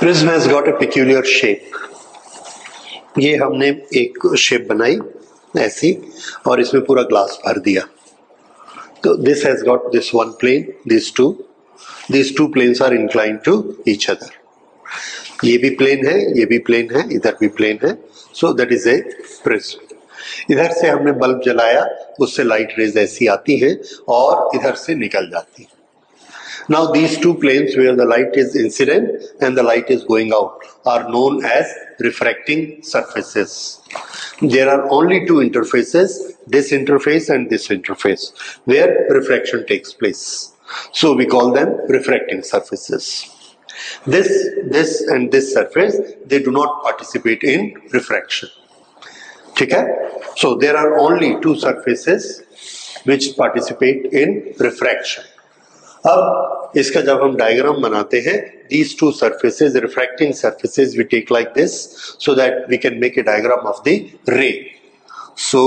Prism has got a peculiar shape. ये हमने एक शेप बनाई ऐसी और इसमें पूरा ग्लास भर दिया. तो this has got this one plane, these two planes are inclined to each other. ये भी प्लेन है, ये भी प्लेन है, इधर भी प्लेन है. So that is a prism. इधर से हमने बल्ब जलाया, उससे लाइट रेज ऐसी आती है और इधर से निकल जाती है. Now these two planes where the light is incident and the light is going out are known as refracting surfaces. There are only two interfaces, this interface and this interface, where refraction takes place. So we call them refracting surfaces. This and this surface, they do not participate in refraction. ठीक है? So there are only two surfaces which participate in refraction. अब इसका जब हम diagram बनाते हैं, these two surfaces, refracting surfaces, we take like this so that we can make a diagram of the ray. So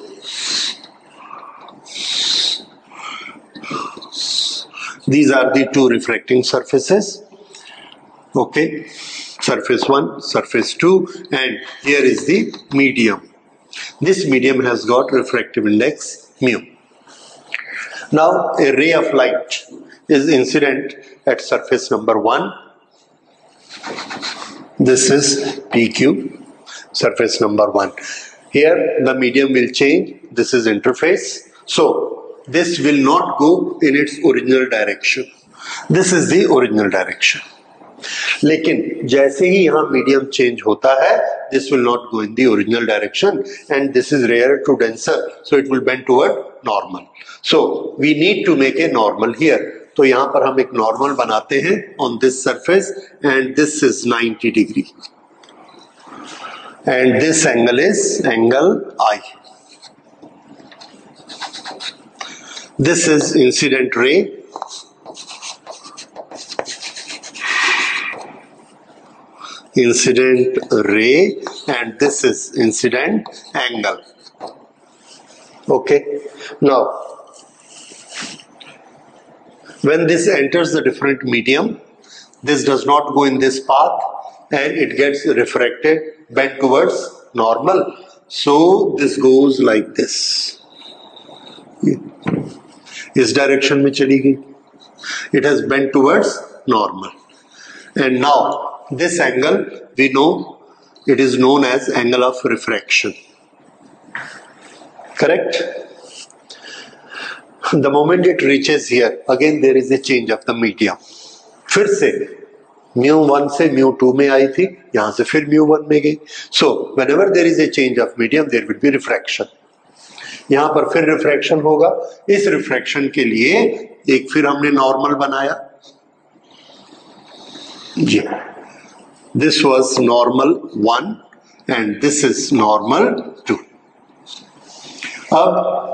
these are the two refracting surfaces. Okay, surface 1, surface 2, and here is the medium. This medium has got refractive index mu. Now a ray of light is incident at surface number 1. This is PQ, surface number 1. Here the medium will change. This is interface. So this will not go in its original direction. This is the original direction. लेकिन जैसे ही यहाँ medium change होता है, this will not go in the original direction and this is rarer to denser, so it will bend toward normal. So we need to make a normal here. तो यहाँ पर हम एक नॉर्मल बनाते हैं on this surface and this is 90 degree and this angle is angle I. This is incident ray. Incident ray and this is incident angle. Okay, now when this enters the different medium, this does not go in this path and it gets refracted, bent towards normal. So this goes like this. इस direction में चली गई. It has bent towards normal. And now this angle, we know it is known as angle of refraction. Correct? The moment it reaches here, again there is a change of the medium. फिर से mu1 से mu2 में आई थी, यहाँ से फिर mu1 में गई. So whenever there is a change of medium, there will be refraction. यहाँ पर फिर refraction होगा. इस refraction के लिए एक फिर हमने normal बनाया. जी. This was normal 1 and this is normal 2. अब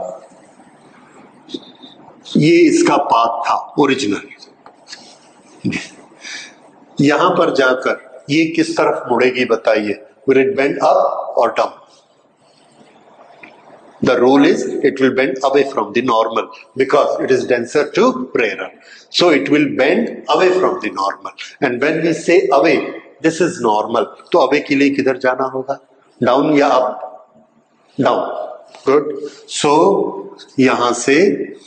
ये इसका पाथ था ओरिजिनल. यहां पर जाकर ये किस तरफ मुड़ेगी बताइए? Will it bend up or down? The rule is it will bend away from the normal because it is denser to rarer. So it will bend away from the normal. And when we say away, this is normal. तो away के लिए किधर जाना होगा? Down या up? Down. Good. So यहाँ से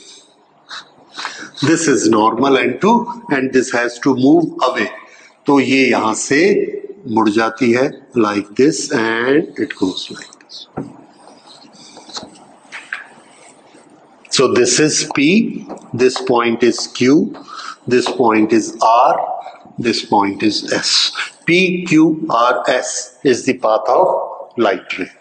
this is normal and 2 and this has to move away. तो ये यहाँ से मुड़ जाती है like this and it goes like this. So this is P, this point is Q, this point is R, this point is S. P, Q, R, S is the path of light ray.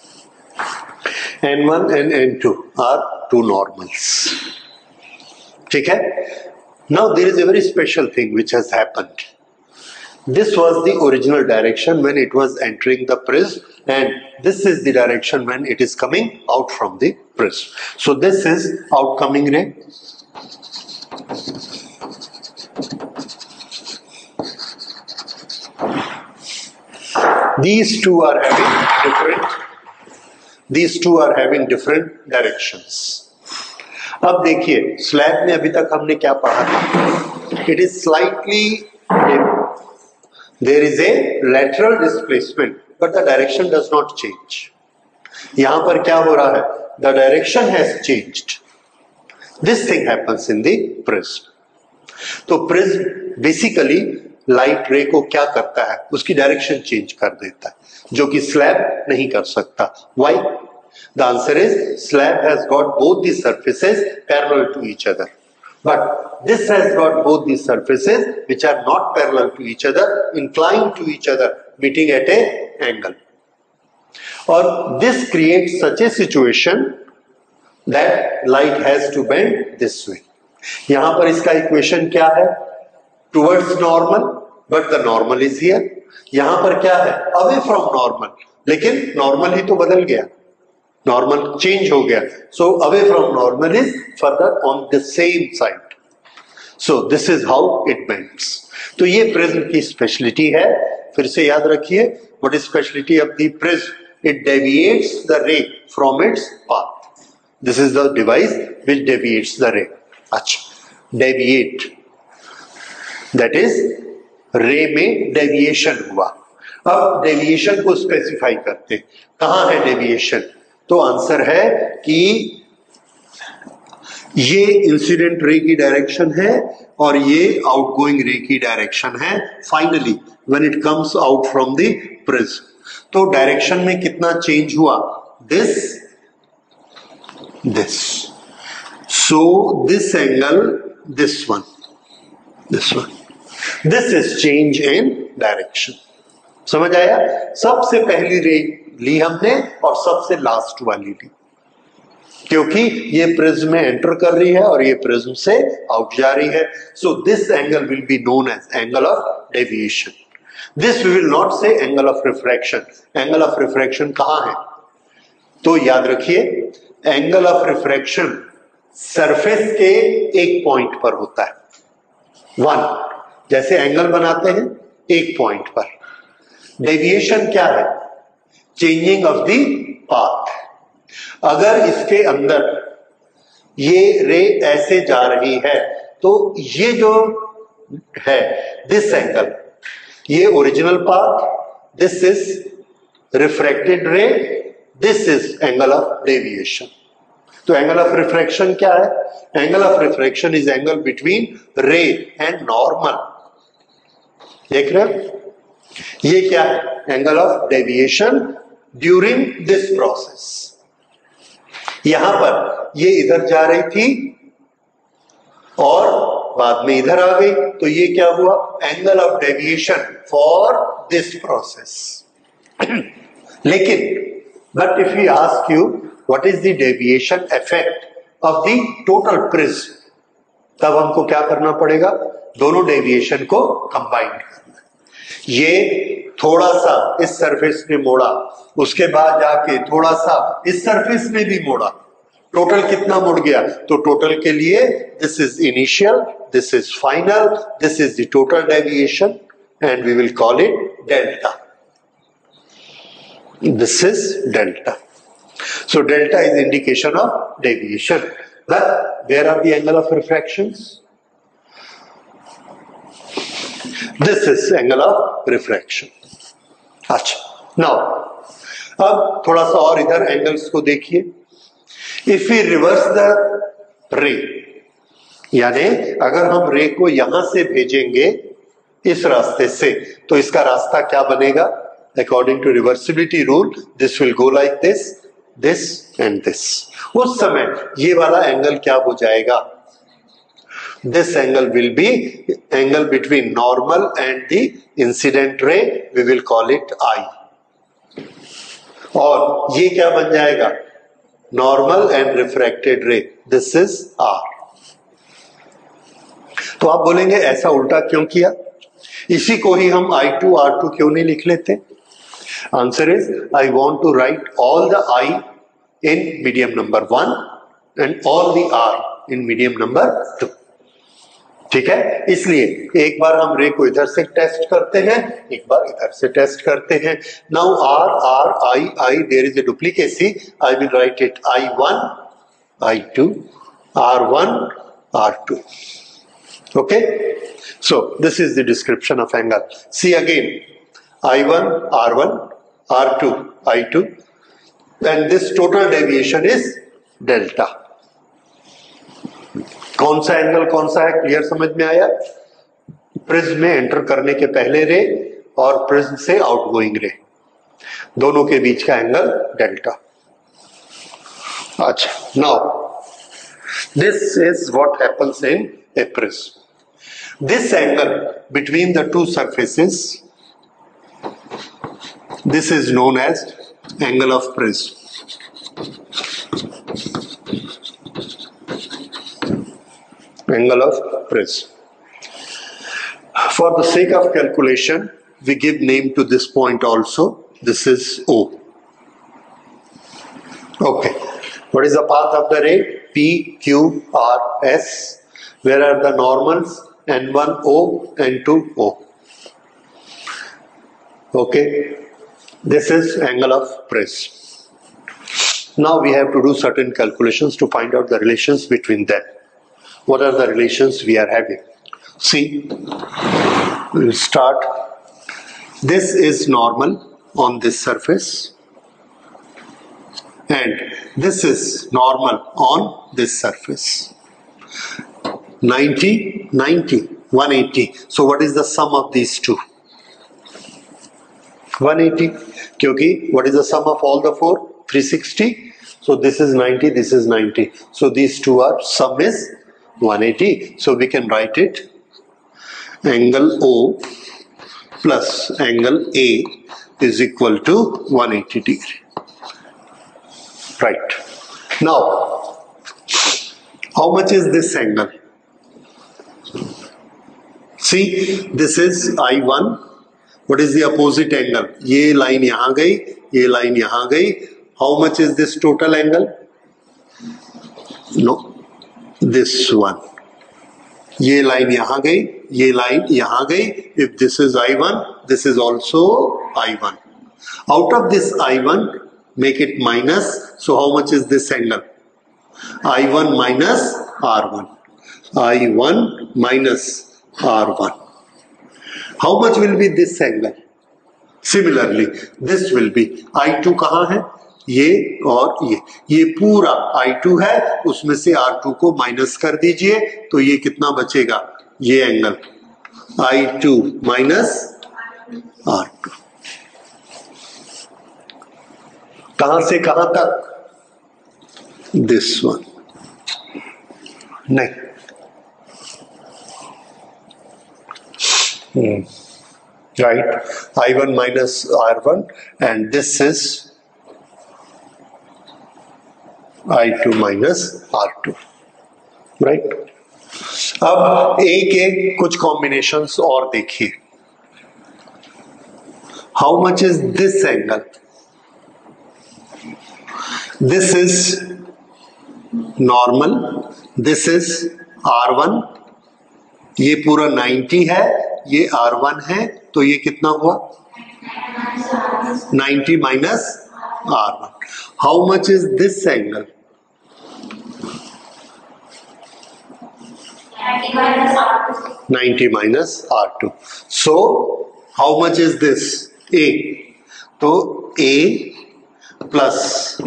N1 and N2 are two normals. ठीक है? Now there is a very special thing which has happened. This was the original direction when it was entering the prism and this is the direction when it is coming out from the prism. So this is outcoming ray. These two are having different directions. अब देखिए slab में अभी तक हमने क्या पढ़ा था? It is slightly there is a lateral displacement but the direction does not change. यहां पर क्या हो रहा है? The direction has changed. This thing happens in the prism. तो प्रिज्म बेसिकली लाइट रे को क्या करता है? उसकी डायरेक्शन चेंज कर देता है, जो कि स्लैब नहीं कर सकता. Why? The answer is slab has got both the surfaces parallel to each other, but this has got both the surfaces which are not parallel to each other, inclined to each other, meeting at a angle. Or this creates such a situation that light has to bend this way. यहां पर इसका equation क्या है? Towards normal, but the normal is here. यहां पर क्या है? Away from normal, लेकिन नॉर्मल ही तो बदल गया, नॉर्मल चेंज हो गया. So away from normal is further on the same side. So this is how it bends. तो ये प्रिज्म की स्पेशलिटी है. फिर से याद रखिए, what is speciality of the prism? It deviates the ray from its path. This is the device which deviates the ray. अच्छा, deviate that is रे में डेविएशन हुआ. अब डेविएशन को स्पेसिफाई करते, कहां है डेविएशन? तो आंसर है कि ये इंसिडेंट रे की डायरेक्शन है और ये आउटगोइंग रे की डायरेक्शन है. Finally when it comes out from the prism, तो डायरेक्शन में कितना चेंज हुआ? This. So this angle, this one, this is change in direction. समझ आया? सबसे पहली रे ली हमने और सबसे लास्ट वाली ली, क्योंकि ये प्रिज्म में एंटर कर रही है और ये प्रिज्म से आउट जा रही है. So this angle will be known as angle of deviation. This we will not say angle of refraction. Angle of refraction कहाँ है? तो याद रखिए, एंगल ऑफ रिफ्रैक्शन सरफेस के एक पॉइंट पर होता है. वन, जैसे एंगल बनाते हैं एक पॉइंट पर. डेविएशन क्या है? Changing of the path. अगर इसके अंदर ये रे ऐसे जा रही है तो ये जो है दिस एंगल, ये original path, this is refracted ray, this is angle of deviation. तो एंगल ऑफ रिफ्रैक्शन क्या है? Angle of refraction is angle between ray and normal. देख रहे हो? ये क्या है? Angle of deviation during this process. यहां पर ये इधर जा रही थी और बाद में इधर आ गई, तो ये क्या हुआ? Angle of deviation for this process. लेकिन but if we ask you what is the deviation effect of the total prism, तब हमको क्या करना पड़ेगा? दोनों डेविएशन को कंबाइन करना. ये थोड़ा सा इस सरफेस ने मोड़ा, उसके बाद जाके थोड़ा सा इस सरफेस ने भी मोड़ा. टोटल कितना मुड़ गया? तो टोटल के लिए this is initial, this is final, this is the total deviation and we will call it delta. This is delta. So delta is indication of deviation. But where are the angle of refractions? This is angle of refraction. अच्छा, now अब थोड़ा सा और इधर angles को देखिए. If we reverse the ray, यानी अगर हम रे को यहां से भेजेंगे इस रास्ते से, तो इसका रास्ता क्या बनेगा? According to reversibility rule, this will go like this, this and this. उस समय ये वाला एंगल क्या हो जाएगा? This angle will be angle between normal and the incident ray. We will call it I. और ये क्या बन जाएगा? Normal and refracted ray. This is R. तो आप बोलेंगे ऐसा उल्टा क्यों किया? इसी को ही हम I2 R2 क्यों नहीं लिख लेते? Answer is, I want to write all the I in medium number 1 and all the R in medium number 2. ठीक है? इसलिए एक बार हम रे को इधर से टेस्ट करते हैं, एक बार इधर से टेस्ट करते हैं. Now R, I, there is a duplicacy. I will write it I1, I2, R1, R2. Okay, so this is the description of angle. See again, I1 R1, R2 I2, and this total deviation is delta. कौन सा angle कौन सा है, clear समझ में आया? Prism में enter करने के पहले रे और प्रिज्म से आउटगोइंग रे, दोनों के बीच का एंगल डेल्टा. अच्छा, now this is what happens in a prism. This angle between the two surfaces, this is known as angle of prism. Angle of prism. For the sake of calculation, we give name to this point also. This is O. Okay. What is the path of the ray? P, Q, R, S. Where are the normals? N1O, N2O. Okay, this is angle of prism. Now we have to do certain calculations to find out the relations between them. What are the relations we are having? See, we'll start. This is normal on this surface, and this is normal on this surface. 90, 90, 180. So what is the sum of these two? 180. क्योंकि what is the sum of all the four? 360. So this is 90, this is 90. So these two are, sum is 180. So we can write it, angle O plus angle A is equal to 180 degree. Right. Now, how much is this angle? See, this is I1. What is the opposite angle? ये line यहां गई, ये line यहां गई. How much is this total angle? No, this one. ये line यहां गई, ये लाइन यहां गई. If this is I1, this is also I1. Out of this I1, make it minus. So how much is this angle? I1 minus R1. I1 minus R1. How much will be this angle? Similarly, this will be I2 कहाँ है? ये और ये पूरा I2 है, उसमें से R2 को माइनस कर दीजिए, तो ये कितना बचेगा? ये एंगल I2 माइनस R2. कहां से कहां तक? This one. नहीं, right, I1 minus R1, and this is I2 minus R2, right? अब A के कुछ कॉम्बिनेशंस और देखिए. How much is this angle? This is normal, this is R1, ये पूरा 90 है, ये R1 है, तो ये कितना हुआ? 90 minus R1. How much is this angle? 90 minus R2. So how much is this? A. तो A plus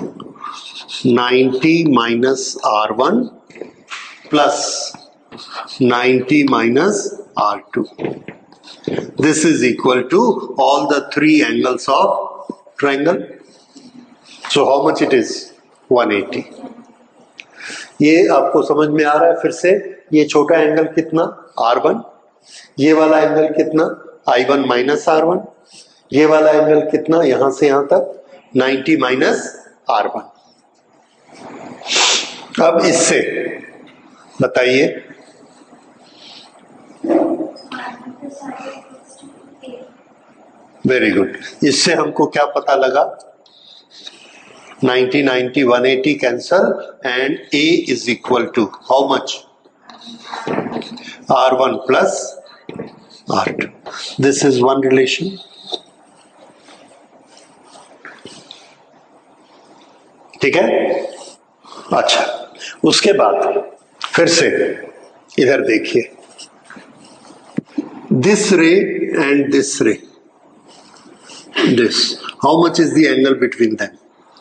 90 minus R1 plus 90 minus R2. This is equal to all the three angles of triangle. So how much it is? 180. ये आपको समझ में आ रहा है? फिर से ये छोटा एंगल कितना? R1. ये वाला एंगल कितना? I1 minus R1. ये वाला एंगल कितना? यहां से यहां तक 90 minus R1. अब इससे बताइए, वेरी गुड. इससे हमको क्या पता लगा? 90 90 180 cancel, and A is equal to how much? R1 plus R2. This is one relation. ठीक है. अच्छा, उसके बाद फिर से इधर देखिए, this ray and this ray, this, how much is the angle between them?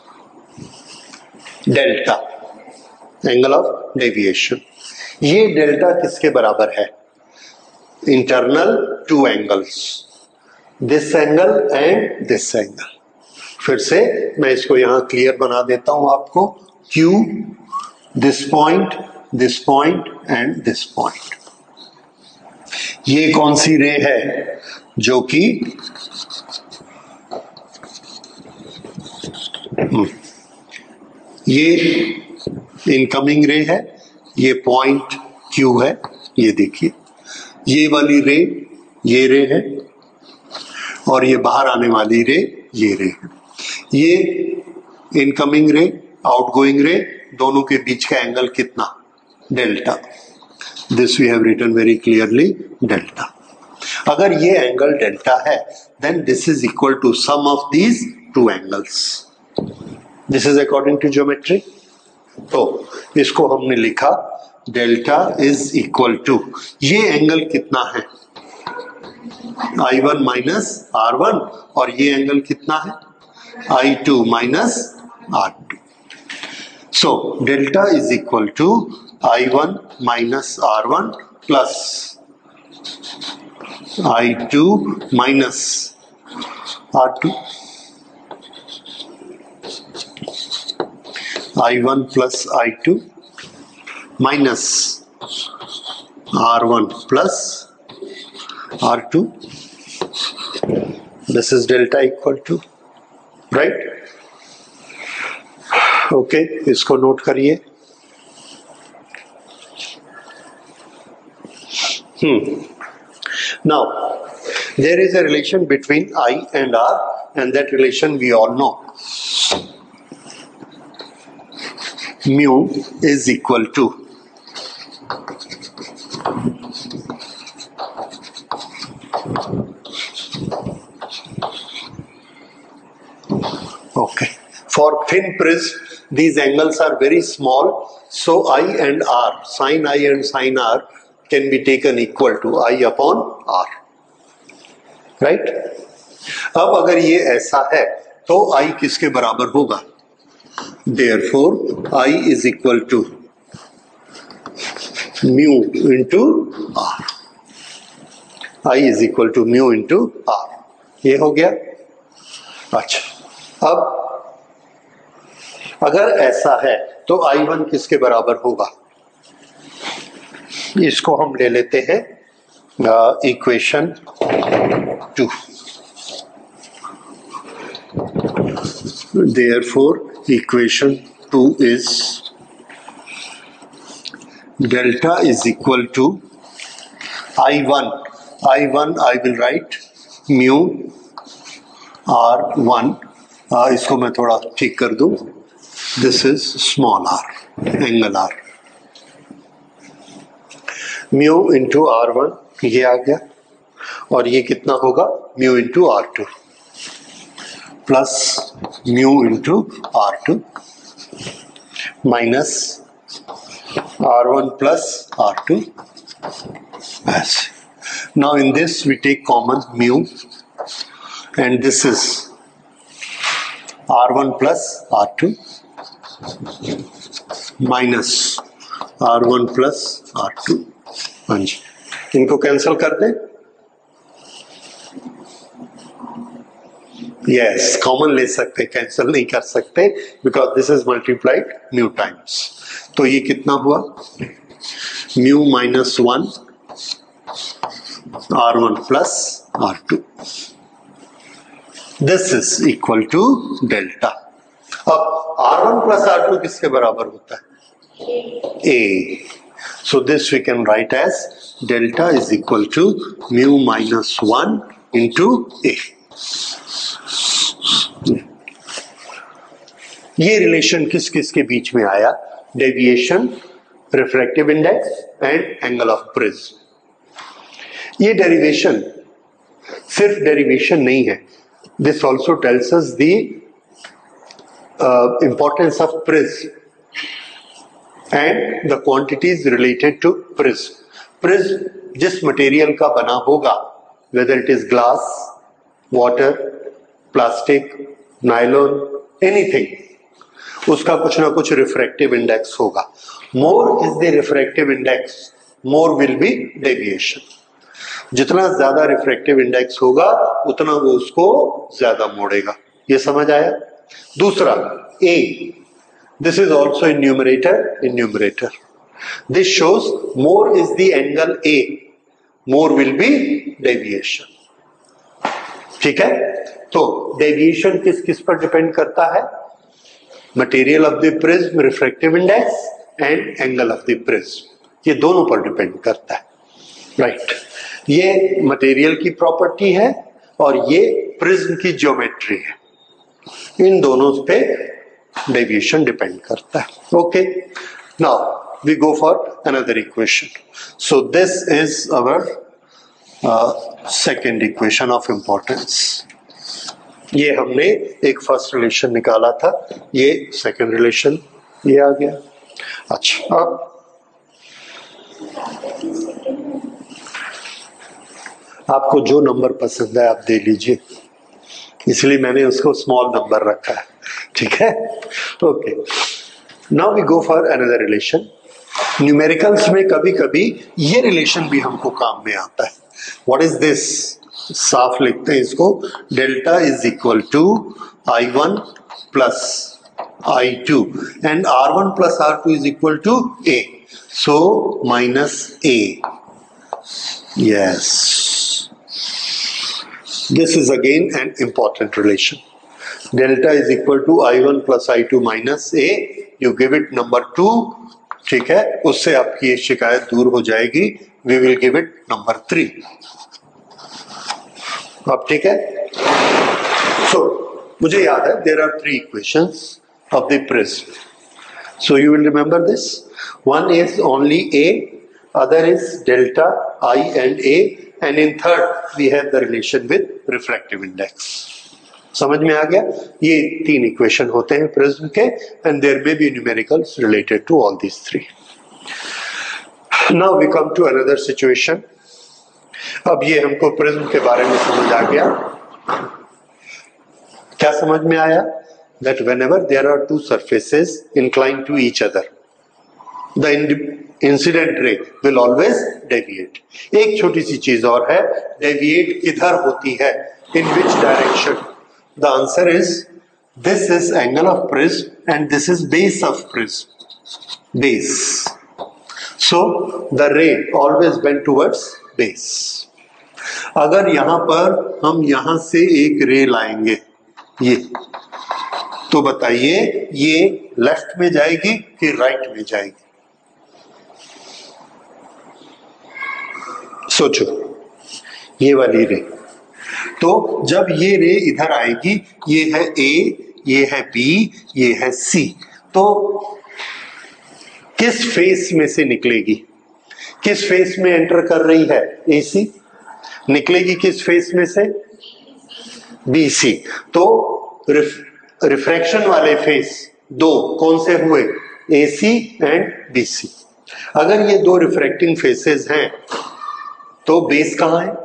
Delta, angle of deviation. ये डेल्टा किसके बराबर है? Internal two angles, this angle and this angle. फिर से मैं इसको यहां क्लियर बना देता हूं आपको. Q, this point and this point. ये कौन सी रे है? जो कि ये इनकमिंग रे है, ये पॉइंट Q है. ये देखिए, ये वाली रे, ये रे है, और ये बाहर आने वाली रे, ये रे है. ये इनकमिंग रे, आउटगोइंग रे, दोनों के बीच का एंगल कितना? Delta. This we have written very clearly, delta. अगर ये एंगल डेल्टा है, then this is equal to sum of these two angles. This is according to geometry. तो इसको हमने लिखा डेल्टा इज इक्वल टू, ये एंगल कितना है? I1 माइनस R1, और ये एंगल कितना है? I2 minus R2. So delta is equal to I1 minus R1 plus I2 minus R2. I1 plus I2 minus R1 plus R2. This is delta equal to, right? Okay, इसको note करिए. Now, there is a relation between I and R, and that relation we all know. Mu is equal to okay. For thin prism, these angles are very small, so I and R, sin I and sin R can be taken equal to I upon R, right? अब अगर ये ऐसा है तो I किसके बराबर होगा? Therefore, I is equal to mu into R. I is equal to mu into R. ये हो गया. अच्छा, अब अगर ऐसा है तो I1 किसके बराबर होगा? इसको हम ले लेते हैं equation 2. Therefore, equation 2 is delta is equal to I1. I1 I will write mu R1. इसको मैं थोड़ा ठीक कर दूं. This is small r, angle R. Mu into R1 ये आ गया, और ये कितना होगा? Mu into R2 plus mu into R2 minus R1 plus R2 as. Now in this we take common mu, and this is R1 plus R2 minus R1 plus R2. हाँ जी, इनको cancel कर दें. यस, कॉमन ले सकते, cancel नहीं कर सकते, because this is multiplied mu times. तो ये कितना हुआ? Mu minus 1 R1 plus R2. This is equal to delta. अब R1 प्लस R2 किसके बराबर होता है? A. So this we can write as delta is equal to mu minus 1 into A. ये रिलेशन किस किस के बीच में आया? Deviation, refractive index and angle of prism. ये डेरिवेशन सिर्फ डेरिवेशन नहीं है. This also tells us the importance of prism and the quantities related to prism. Prism जिस मटेरियल का बना होगा whether it is glass, water, plastic, nylon, anything, उसका कुछ ना कुछ रिफ्रैक्टिव इंडेक्स होगा. More is the refractive index, more will be deviation. जितना ज्यादा रिफ्रैक्टिव इंडेक्स होगा उतना वो उसको ज्यादा मोड़ेगा. ये समझ आया? दूसरा A, this is also in numerator. This shows more is the angle A, more will be deviation. ठीक है? तो डेविएशन किस किस पर डिपेंड करता है? Material of the prism, refractive index and angle of the prism, ये दोनों पर डिपेंड करता है. राइट, ये मटेरियल की प्रॉपर्टी है और ये प्रिज्म की ज्योमेट्री है. इन दोनों पे डेविएशन डिपेंड करता है. Okay, now we go for another equation. So this is our second equation of importance. ये हमने एक फर्स्ट रिलेशन निकाला था, ये सेकेंड रिलेशन ये आ गया. अच्छा, अब आपको जो नंबर पसंद है आप दे लीजिए, इसलिए मैंने उसको स्मॉल नंबर रखा है. ठीक है? Okay, now we go for another relation. Numericals में कभी कभी ये रिलेशन भी हमको काम में आता है. What is this? साफ लिखते हैं इसको, delta is equal to I1 plus I2 and R1 plus R2 is equal to A, so minus A. Yes, this is again an important relation. Delta is equal to I1 plus I2 minus A. You give it number 2. ठीक है, उससे आपकी ये शिकायत दूर हो जाएगी. We will give it number 3. अब ठीक है? So मुझे याद है there are 3 equations of the prism. So you will remember this. One is only A, other is delta I and A, and in third we have the relation with refractive index. समझ में आ गया? ये 3 equation होते हैं prism के, and there may be numericals related to all these 3. Now we come to another situation. अब ये हमको प्रिज्म के बारे में समझ आ गया. क्या समझ में आया? That whenever there are two surfaces inclined to each other, the incident ray will always deviate. एक छोटी सी चीज और है, deviate किधर होती है? In which direction? The answer is, this is angle of prism and this is base of prism. Base. So the ray always bend towards base. अगर यहां पर हम यहां से एक रे लाएंगे, ये, तो बताइए ये लेफ्ट में जाएगी कि राइट में जाएगी? सोचो, ये वाली रे. तो जब ये रे इधर आएगी, ये है A, ये है B, ये है C, तो किस फेस में से निकलेगी? किस फेस में एंटर कर रही है? AC. निकलेगी किस फेस में से? BC. तो रिफ्रैक्शन वाले फेस दो कौन से हुए? AC and BC. अगर ये दो रिफ्रैक्टिंग फेसेस हैं तो बेस कहां है?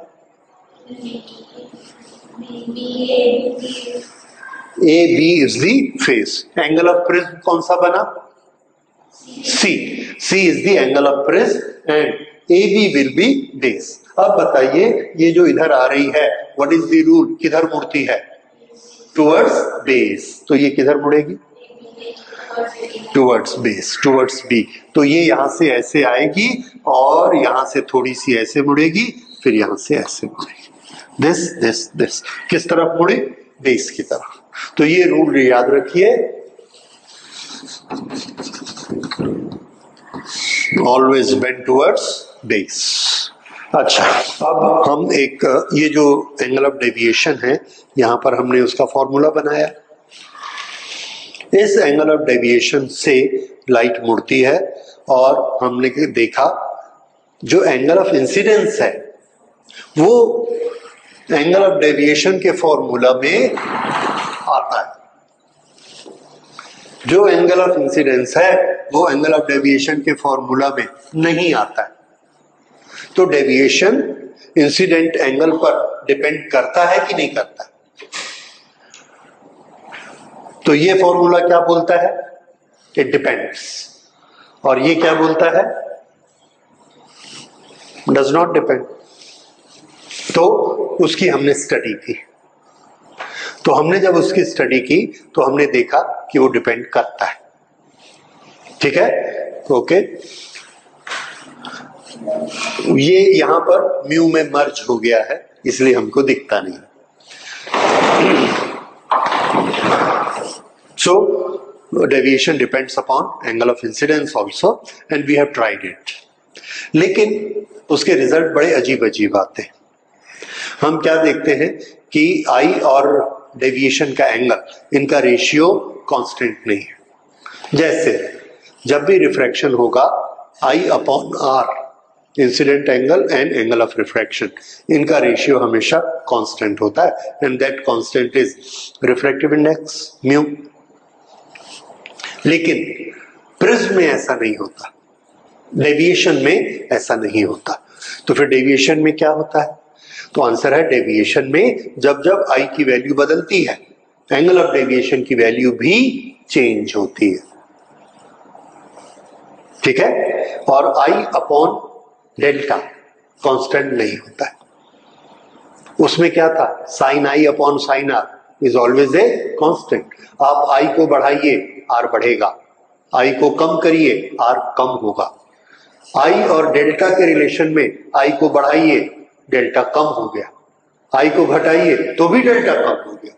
AB is the face. Angle of prism कौन सा बना? C. C is the angle of prism and AB will be base. अब बताइए ये जो इधर आ रही है, व्हाट इज द रूल? किधर मुड़ती है? Towards base. तो ये किधर मुड़ेगी? Towards base, towards B. तो ये यहां से ऐसे आएगी और यहां से थोड़ी सी ऐसे मुड़ेगी, फिर यहां से ऐसे मुड़ेगी. दिस दिस दिस किस तरफ मुड़े? बेस की तरफ. तो ये रूल याद रखिए, ऑलवेज बेंड टुवर्ड्स बेस. अच्छा, अब हम एक ये जो एंगल ऑफ डेविएशन है, यहां पर हमने उसका फॉर्मूला बनाया. इस एंगल ऑफ डेविएशन से लाइट मुड़ती है और हमने देखा जो एंगल ऑफ इंसिडेंस है वो एंगल ऑफ डेविएशन के फॉर्मूला में आता है. जो एंगल ऑफ इंसिडेंस है वो एंगल ऑफ डेविएशन के फॉर्मूला में नहीं आता है. तो डेविएशन इंसिडेंट एंगल पर डिपेंड करता है कि नहीं करता? तो ये फॉर्मूला क्या बोलता है? It depends. और ये क्या बोलता है? Does not depend. तो उसकी हमने स्टडी की। तो हमने जब उसकी स्टडी की तो हमने देखा कि वो डिपेंड करता है। ठीक है, ओके। ये यहां पर म्यू में मर्ज हो गया है, इसलिए हमको दिखता नहीं। So deviation depends upon angle of incidence also and we have tried it. लेकिन उसके रिजल्ट बड़े अजीब अजीब आते हैं। हम क्या देखते हैं कि आई और डेविएशन का एंगल, इनका रेशियो कांस्टेंट नहीं है। जैसे जब भी रिफ्रैक्शन होगा, I upon R, incident angle and angle of refraction, इनका रेशियो हमेशा कांस्टेंट होता है and that constant is refractive index mu. लेकिन प्रिज्म में ऐसा नहीं होता, डेविएशन में ऐसा नहीं होता। तो फिर डेविएशन में क्या होता है? तो आंसर है डेविएशन में जब जब आई की वैल्यू बदलती है, एंगल ऑफ डेविएशन की वैल्यू भी चेंज होती है। ठीक है, और आई अपॉन डेल्टा कांस्टेंट नहीं होता है। उसमें क्या था? Sine I upon sine R is always a constant. आप आई को बढ़ाइए, आर बढ़ेगा, आई को कम करिए, आर कम होगा। आई और डेल्टा के रिलेशन में आई को बढ़ाइए, डेल्टा कम हो गया, आई को घटाइए तो भी डेल्टा कम हो गया।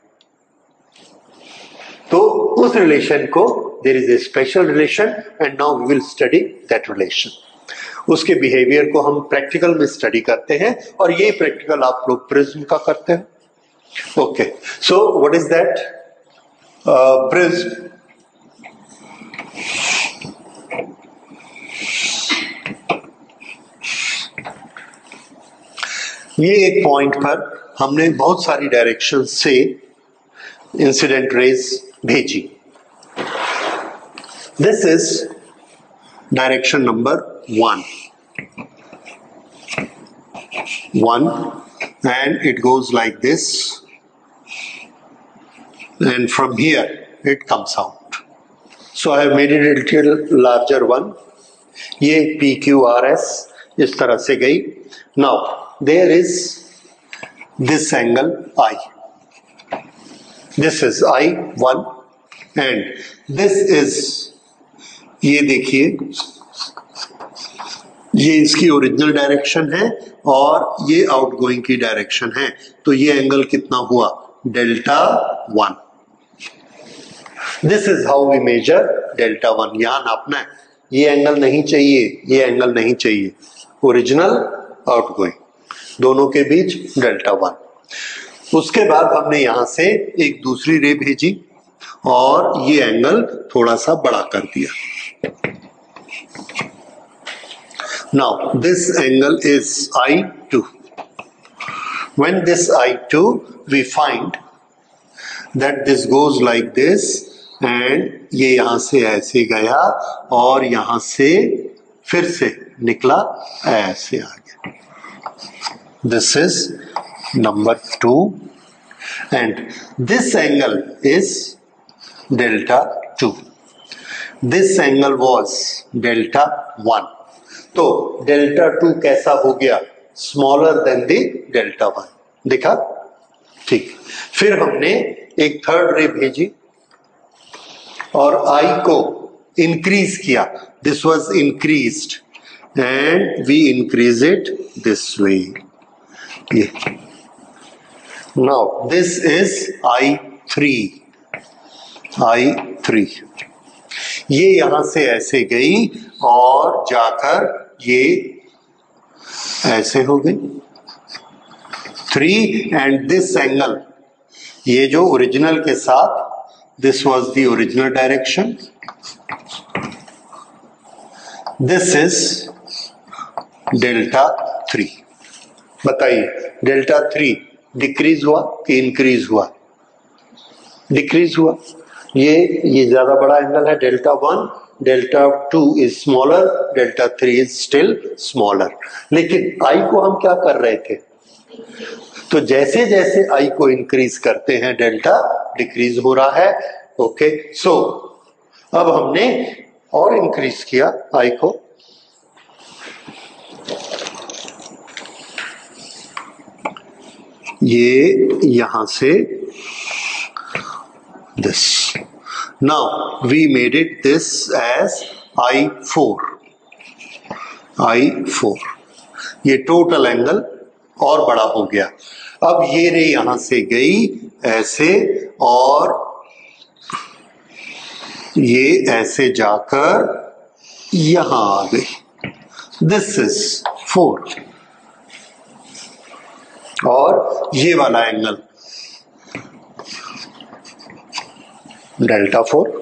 तो उस रिलेशन को there is a special relation and now we will study that relation. उसके बिहेवियर को हम प्रैक्टिकल में स्टडी करते हैं और ये प्रैक्टिकल आप लोग प्रिज्म का करते हैं। Okay, so what is that prism? ये एक पॉइंट पर हमने बहुत सारी डायरेक्शन से इंसिडेंट रेज भेजी। This is direction number 1 and it goes like this and from here it comes out. So I have made it a little larger one. ये PQRS इस तरह से गई। Now there is this angle I. This is I1 and this is, ये देखिए, ये इसकी original direction है और ये आउटगोइंग की डायरेक्शन है। तो ये एंगल कितना हुआ? Delta 1। This is how we measure delta 1। यहां नापना है, ये एंगल नहीं चाहिए, ये एंगल नहीं चाहिए, ओरिजिनल आउटगोइंग दोनों के बीच डेल्टा 1। उसके बाद हमने यहां से एक दूसरी रे भेजी और ये एंगल थोड़ा सा बड़ा कर दिया। Now this angle is I2. When this I2, we find that this goes like this and ये यहां से ऐसे गया और यहां से फिर से निकला ऐसे आ गया। This is number 2 and this angle is delta 2. This angle was delta 1. तो डेल्टा 2 कैसा हो गया? Smaller than the delta 1। देखा? ठीक। फिर हमने एक थर्ड रे भेजी और आई को इंक्रीज किया। This was increased and we increase it this way. ये now this is I3। I3 ये यहां से ऐसे गई और जाकर ये ऐसे हो गई 3 एंड दिस एंगल, ये जो ओरिजिनल के साथ, this was the original direction, this is delta 3। बताइए डेल्टा 3 डिक्रीज हुआ कि इंक्रीज हुआ? डिक्रीज हुआ। ये ज्यादा बड़ा एंगल है delta 1, delta 2 is smaller, delta 3 is still smaller. लेकिन आई को हम क्या कर रहे थे? तो जैसे जैसे आई को इंक्रीज करते हैं डेल्टा डिक्रीज हो रहा है। ओके, सो अब हमने और इंक्रीज किया आई को, ये यहां से this. Now we made it this as I4. I4 ये टोटल एंगल और बड़ा हो गया। अब ये रे यहां से गई ऐसे और ये ऐसे जाकर यहां आ गई। दिस इज 4 और ये वाला एंगल डेल्टा 4।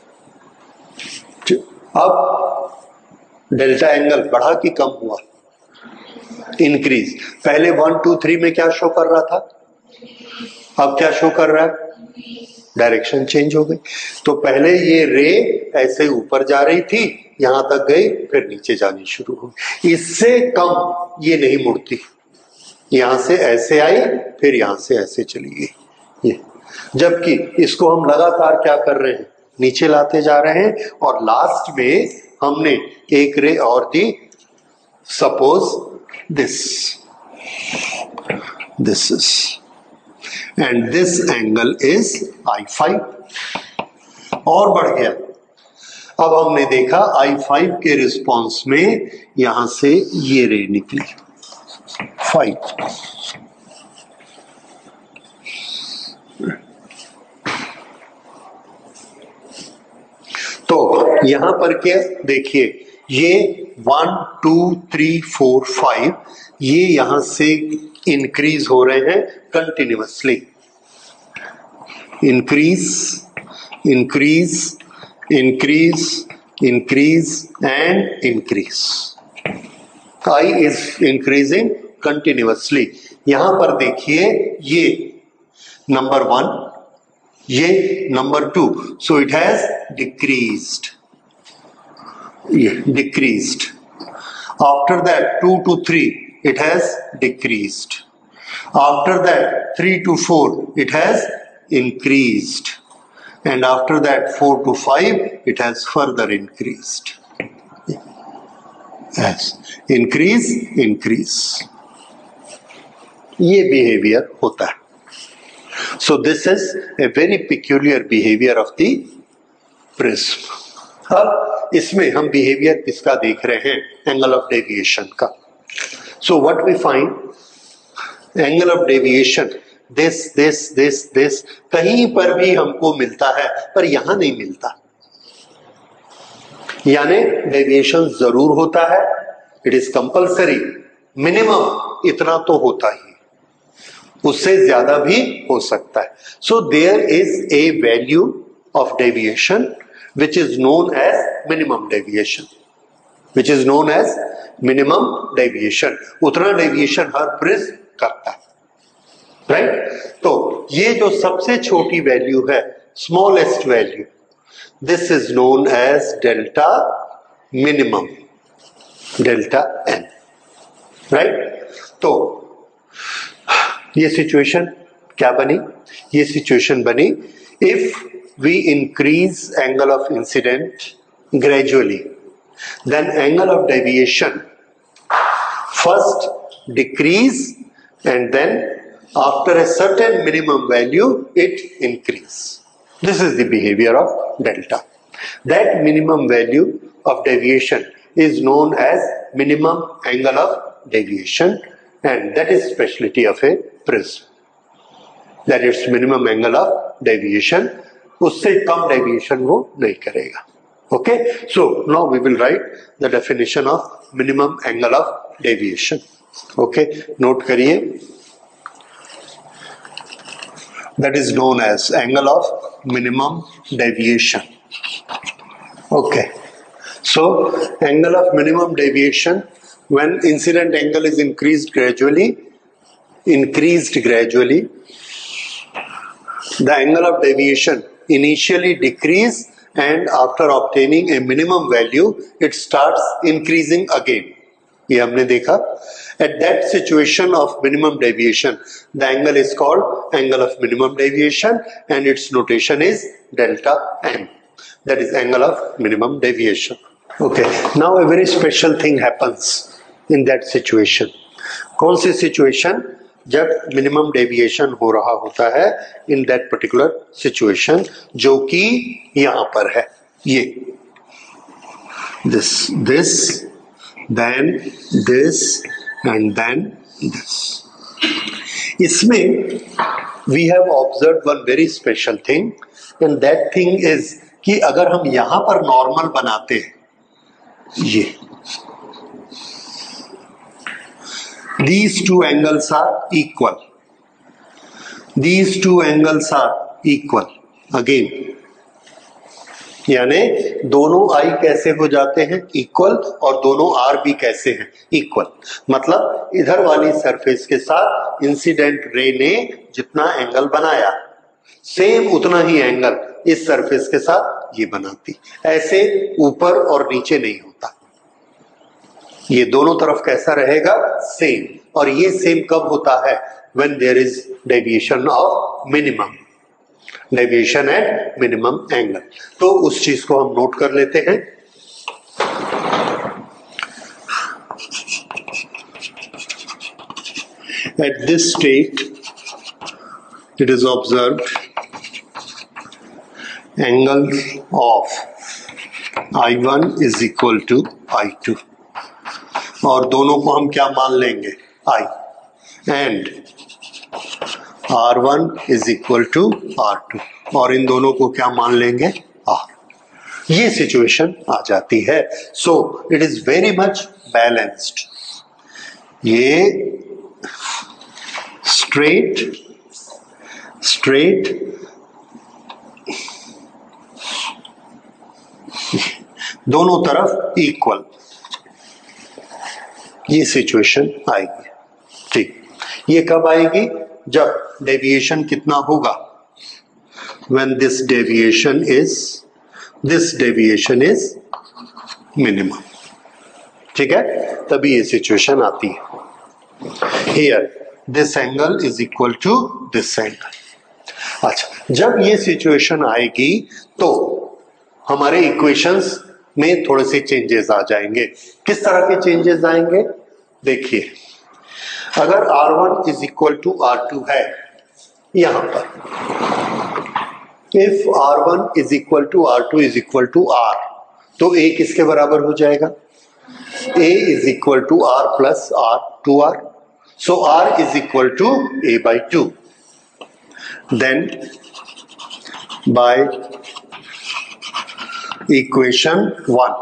अब डेल्टा एंगल बढ़ा कि कम हुआ? इंक्रीज। पहले 1 2 3 में क्या शो कर रहा था, अब क्या शो कर रहा है? डायरेक्शन चेंज हो गई। तो पहले ये रे ऐसे ऊपर जा रही थी, यहां तक गई, फिर नीचे जानी शुरू हो गई। इससे कम ये नहीं मुड़ती, यहां से ऐसे आई फिर यहां से ऐसे चली गई ये। जबकि इसको हम लगातार क्या कर रहे हैं, नीचे लाते जा रहे हैं। और लास्ट में हमने एक रे और दी, suppose this is, and this angle is I5 और बढ़ गया। अब हमने देखा I5 के रिस्पॉन्स में यहां से ये रे निकली 5। तो यहां पर क्या देखिए, ये 1 2 3 4 5 ये यहां से इंक्रीज हो रहे हैं continuously, increase increase increase increase and increase. I is increasing continuously. यहां पर देखिए ये नंबर 1, ये number 2, so it has decreased, ये decreased. After that 2 to 3 it has decreased. After that 3 to 4 it has increased, and after that 4 to 5 it has further increased. Yes, increase increase, ये behavior होता है। So this is a very peculiar behavior of the prism. अब इसमें हम behavior किसका देख रहे हैं? Angle of deviation का। So what we find, angle of deviation this कहीं पर भी हमको मिलता है, पर यहां नहीं मिलता। यानी डेविएशन जरूर होता है, इट इज कंपल्सरी, मिनिमम इतना तो होता ही, उससे ज्यादा भी हो सकता है। So there is a value of deviation which is known as minimum deviation, which is known as minimum deviation. उतना डेविएशन हर प्रिज्म करता है, राइट? तो ये जो सबसे छोटी वैल्यू है, smallest value, this is known as delta minimum, delta N, right? तो ये सिचुएशन क्या बनी? ये सिचुएशन बनी if we increase angle of incident gradually, then angle of deviation first decrease and then after a certain minimum value it increase. This is the behavior of delta. That minimum value of deviation is known as minimum angle of deviation, and that is specialty of a prism, that its minimum angle of deviation, उससे कम deviation वो नहीं करेगा। Okay, so now we will write the definition of minimum angle of deviation. Okay, note करिए, that is known as angle of minimum deviation. Okay, so angle of minimum deviation, when incident angle is increased gradually, the angle of deviation initially decrease, and after obtaining a minimum value it starts increasing again. ये हमने देखा। At that situation of minimum deviation, the angle is called angle of minimum deviation and its notation is delta m. That is angle of minimum deviation. Okay, now a very special thing happens in that situation. कौन सी situation? जब minimum deviation हो रहा होता है in that particular situation, जो कि यहाँ पर है, ये this, then this and then this. इसमें we have observed one very special thing and that thing is कि अगर हम यहां पर नॉर्मल बनाते हैं, ये these two angles are equal, these two angles are equal again, यानी दोनों आई कैसे हो जाते हैं इक्वल और दोनों आर भी कैसे हैं इक्वल। मतलब इधर वाली सरफेस के साथ इंसिडेंट रे ने जितना एंगल बनाया सेम उतना ही एंगल इस सरफेस के साथ ये बनाती। ऐसे ऊपर और नीचे नहीं होता, ये दोनों तरफ कैसा रहेगा सेम। और ये सेम कब होता है? When there is deviation of minimum, deviation at minimum angle. तो उस चीज को हम नोट कर लेते हैं। At this state it is observed angle of I1 is equal to I2 और दोनों को हम क्या मान लेंगे I, and R1 is equal to R2 और इन दोनों को क्या मान लेंगे R। ये सिचुएशन आ जाती है। So it is very much balanced. ये स्ट्रेट दोनों तरफ इक्वल, ये सिचुएशन आएगी। ठीक, ये कब आएगी? जब डेविएशन कितना होगा? when this deviation is minimum। ठीक है, तभी ये सिचुएशन आती है। here this angle is equal to this angle। अच्छा, जब ये सिचुएशन आएगी तो हमारे इक्वेशंस में थोड़े से चेंजेस आ जाएंगे। किस तरह के चेंजेस आएंगे? देखिए, अगर R1 is equal to R2 है यहां पर, if R1 is equal to R2 is equal to R, तो A किसके बराबर हो जाएगा? A is equal to R plus R 2R। So R is equal to A by 2। Then by equation 1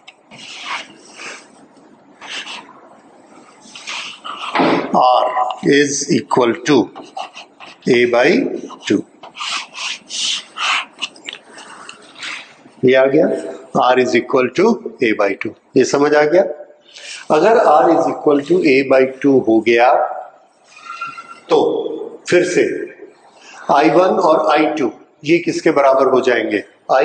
R is equal to A by 2। ये आ गया, R is equal to A by 2। ये समझ आ गया? अगर R is equal to A by 2 हो गया तो फिर से I1 और I2 ये किसके बराबर हो जाएंगे? I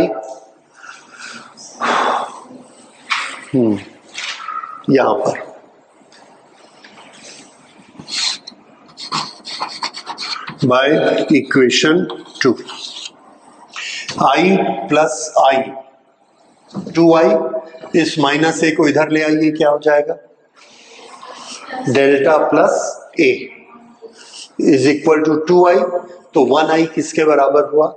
यहां पर by equation 2 I plus I 2I, इस माइनस ए को इधर ले आइए, क्या हो जाएगा? Delta plus A is equal to 2I। तो 1I किसके बराबर हुआ?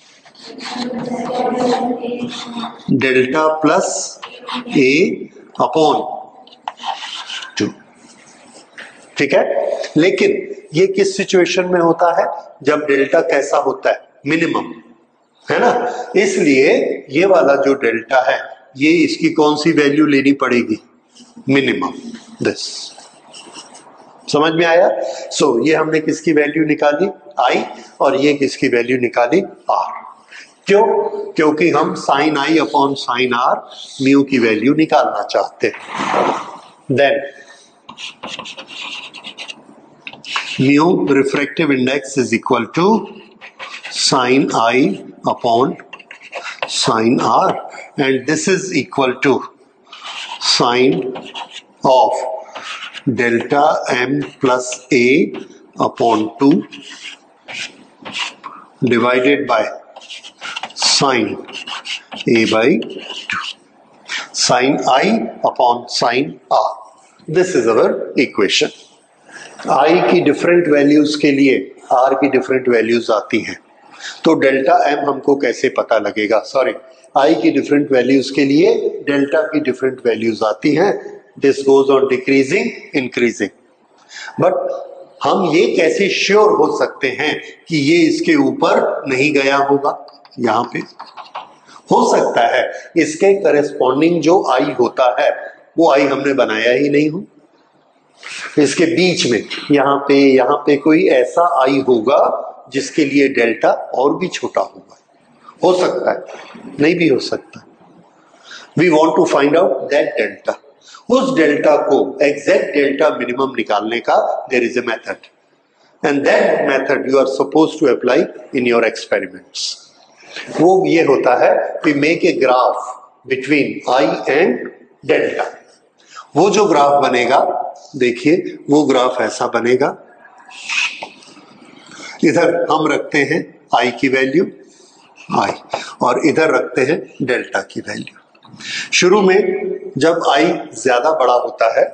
Delta plus A upon 2। ठीक है, लेकिन ये किस सिचुएशन में होता है? जब डेल्टा कैसा होता है? मिनिमम, है ना। इसलिए ये वाला जो डेल्टा है ये इसकी कौन सी वैल्यू लेनी पड़ेगी? मिनिमम। दिस समझ में आया? सो ये हमने किसकी वैल्यू निकाली? I, और ये किसकी वैल्यू निकाली? R। क्यों? क्योंकि हम sine I upon sine R mu की वैल्यू निकालना चाहते हैं। Then mu refractive index is equal to sine I upon sine R, and this is equal to sine of delta m plus a upon 2 divided by sin a by 2, sin I upon sin r. This is our equation. I की different values के लिए r की different values आती हैं, तो delta m हमको कैसे पता लगेगा? सॉरी, I की डिफरेंट वैल्यूज के लिए डेल्टा की डिफरेंट वैल्यूज आती हैं. This goes on decreasing increasing. But हम ये कैसे श्योर हो सकते हैं कि ये इसके ऊपर नहीं गया होगा? यहां पे हो सकता है इसके करेस्पॉन्डिंग जो आई होता है वो आई हमने बनाया ही नहीं हो. इसके बीच में यहाँ पे कोई ऐसा आई होगा जिसके लिए डेल्टा और भी छोटा होगा. हो सकता है, नहीं भी हो सकता. We want to find out that delta. उस डेल्टा को एग्जैक्ट डेल्टा मिनिमम निकालने का there is a method, and that method you are suppose to apply in your experiments. वो ये होता है, we make a graph between I and delta. वो जो ग्राफ बनेगा, देखिए वो ग्राफ ऐसा बनेगा. इधर हम रखते हैं आई की वैल्यू आई, और इधर रखते हैं डेल्टा की वैल्यू. शुरू में जब आई ज्यादा बड़ा होता है,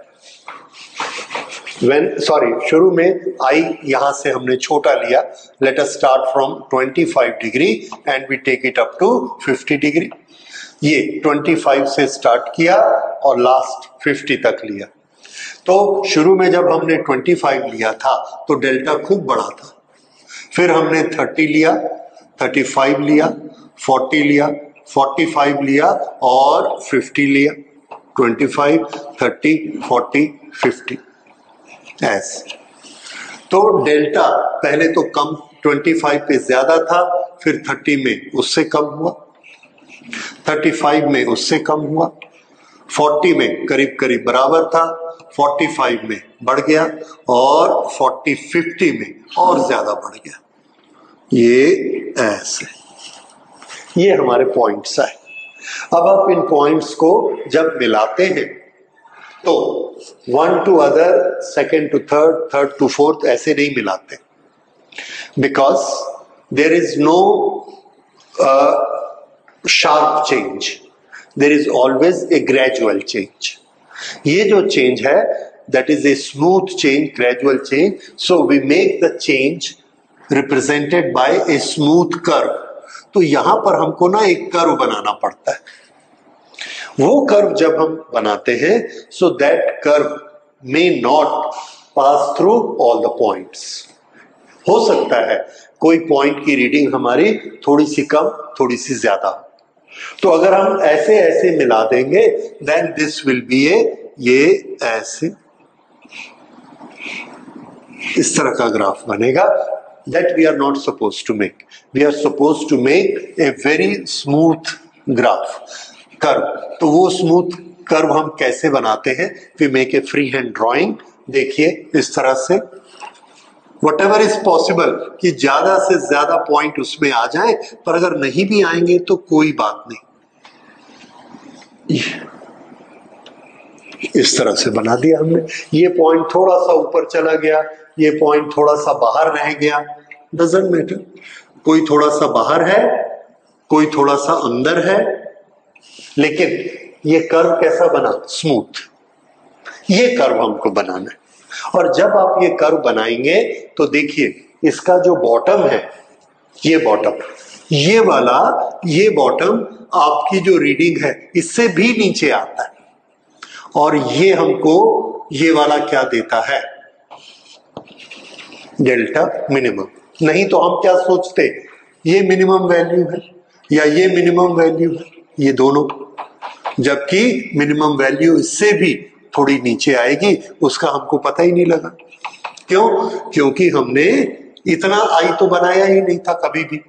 शुरू में आई यहां से हमने छोटा लिया. Let us start from 25 degree and we take it up to 50 degree. ये 25 से स्टार्ट किया और लास्ट 50 तक लिया. तो शुरू में जब हमने 25 लिया था तो डेल्टा खूब बड़ा था. फिर हमने 30 लिया, 35 लिया, 40 लिया, 45 लिया और 50 लिया. 25, 30, 40, 50 ऐसे. तो डेल्टा पहले तो कम 25 पे ज्यादा था, फिर 30 में उससे कम हुआ, 35 में उससे कम हुआ, 40 में करीब करीब बराबर था, 45 में बढ़ गया और 50 में और ज्यादा बढ़ गया. ये ऐसे, ये हमारे पॉइंट्स आए. अब आप इन पॉइंट्स को जब मिलाते हैं तो one to other, second to third, third to fourth ऐसे नहीं मिलाते, because there is no sharp change, there is always a gradual change. ये जो चेंज है that is a smooth change, gradual change. So we make the change represented by a smooth curve. तो यहां पर हमको ना एक कर्व बनाना पड़ता है. वो कर्व जब हम बनाते हैं, so that curve may not pass through all the points. हो सकता है कोई पॉइंट की रीडिंग हमारी थोड़ी सी कम, थोड़ी सी ज्यादा. तो अगर हम ऐसे ऐसे मिला देंगे, देन दिस विल बी ये ऐसे इस तरह का ग्राफ बनेगा. That we are not supposed to make. We are supposed to make a very smooth graph, curve. तो वो smooth curve हम कैसे बनाते हैं? We make a freehand drawing. देखिए इस तरह से, whatever is possible कि ज्यादा से ज्यादा पॉइंट उसमें आ जाए, पर अगर नहीं भी आएंगे तो कोई बात नहीं. इस तरह से बना दिया हमने. ये पॉइंट थोड़ा सा ऊपर चला गया, ये पॉइंट थोड़ा सा बाहर रह गया, डजंट मैटर. कोई थोड़ा सा बाहर है, कोई थोड़ा सा अंदर है, लेकिन ये कर्व कैसा बना? स्मूथ. ये कर्व हमको बनाना है. और जब आप ये कर्व बनाएंगे तो देखिए इसका जो बॉटम है, ये बॉटम, ये वाला, ये बॉटम आपकी जो रीडिंग है इससे भी नीचे आता है. और ये हमको ये वाला क्या देता है? Delta minimum. नहीं तो हम क्या सोचते, ये मिनिमम वैल्यू है या ये मिनिमम वैल्यू है, ये दोनों. जबकि मिनिमम वैल्यू इससे भी थोड़ी नीचे आएगी, उसका हमको पता ही नहीं लगा. क्यों? क्योंकि हमने इतना आई तो बनाया ही नहीं था कभी भी.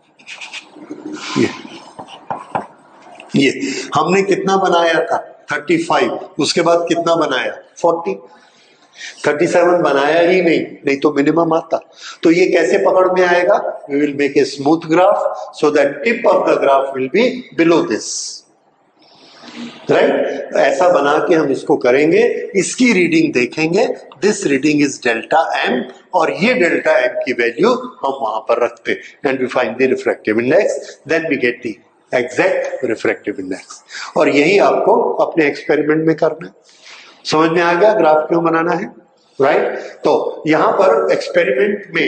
ये हमने कितना बनाया था? 35. उसके बाद कितना बनाया? 40. 37 बनाया ही नहीं तो मिनिमम आता. तो ये कैसे पकड़ में आएगा? We will make a smooth graph so that tip of the graph will be below this. Right. ऐसा बना के हम इसको करेंगे, इसकी रीडिंग देखेंगे, this reading is delta M, और ये डेल्टा एम की वैल्यू हम वहां पर रखते and we find the refractive index, then we get the exact refractive index. और यही आपको अपने एक्सपेरिमेंट में करना है। समझ में आ गया ग्राफ क्यों बनाना है, राइट। तो यहां पर एक्सपेरिमेंट में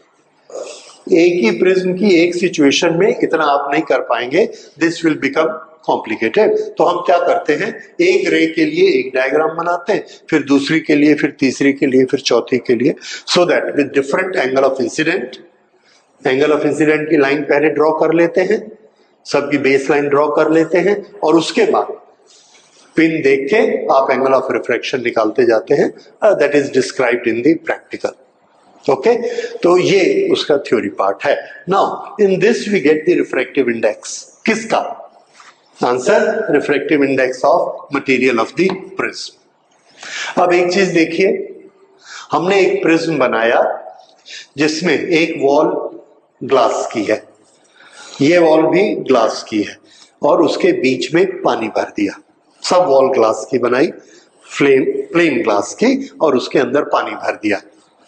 एक ही प्रिज्म की एक सिचुएशन में इतना आप नहीं कर पाएंगे, दिस विल बिकम कॉम्प्लिकेटेड। तो हम क्या करते हैं, एक रे के लिए एक डायग्राम बनाते हैं, फिर दूसरी के लिए, फिर तीसरी के लिए, फिर चौथी के लिए, so that with different angle of incident, angle of incident की लाइन पहले ड्रॉ कर लेते हैं, सबकी बेस लाइन ड्रॉ कर लेते हैं, और उसके बाद पिन देख के आप एंगल ऑफ रिफ्रैक्शन निकालते जाते हैं। That is described in the practical. Okay, तो ये उसका थ्योरी पार्ट है। Now in this we get the refractive index, किसका answer, refractive index of material of the prism. अब एक चीज देखिए, हमने एक प्रिज्म बनाया जिसमें एक वॉल ग्लास की है, ये वॉल भी ग्लास की है, और उसके बीच में पानी भर दिया। सब वॉल ग्लास की बनाई, प्लेन ग्लास की, और उसके अंदर पानी भर दिया।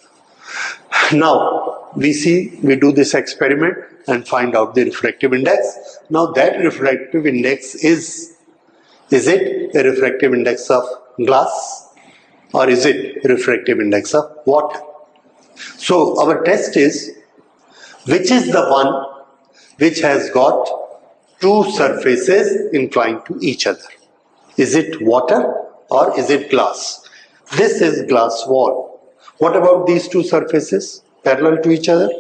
Now we do this experiment and find out the refractive index. Now that refractive index is it a refractive index of glass or is it refractive index of water? So our test is, which is the one which has got two surfaces inclined to each other? Is it water or is it glass? This is glass wall. What about these two surfaces parallel to each other?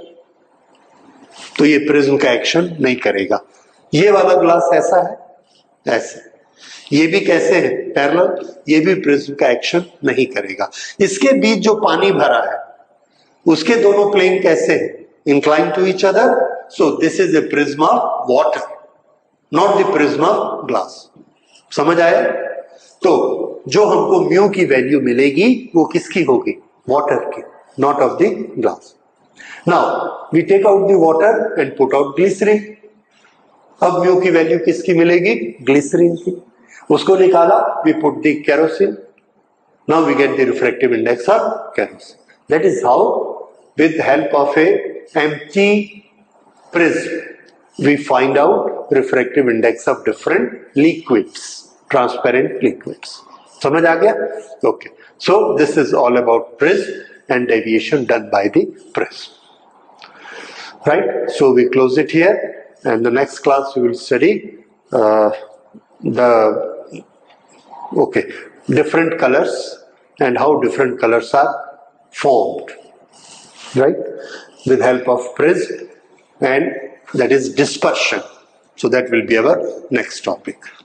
तो ये prism का action नहीं करेगा। ये वाला glass ऐसा है, ऐसे, ये भी कैसे है, पैरेलल, ये भी प्रिज्म का एक्शन नहीं करेगा। इसके बीच जो पानी भरा है उसके दोनों प्लेन कैसे हैं, incline to each other. So this is a prism of water, not the prism of glass. समझ आया? तो जो हमको म्यू की वैल्यू मिलेगी वो किसकी होगी, water की, not of the glass. Now we take out the water and put out glycerin. अब म्यू की वैल्यू किसकी मिलेगी, ग्लिसरीन की। उसको निकाला, we put the kerosene. Now we get the refractive index of kerosene. That is how, with help of a empty prism, we find out refractive index of different liquids, transparent liquids. समझ आ गया? Okay. So this is all about prism and deviation done by the prism. Right? So we close it here, and the next class we will study different colors and how different colors are formed. Right? With help of prism, and that is dispersion. So that will be our next topic.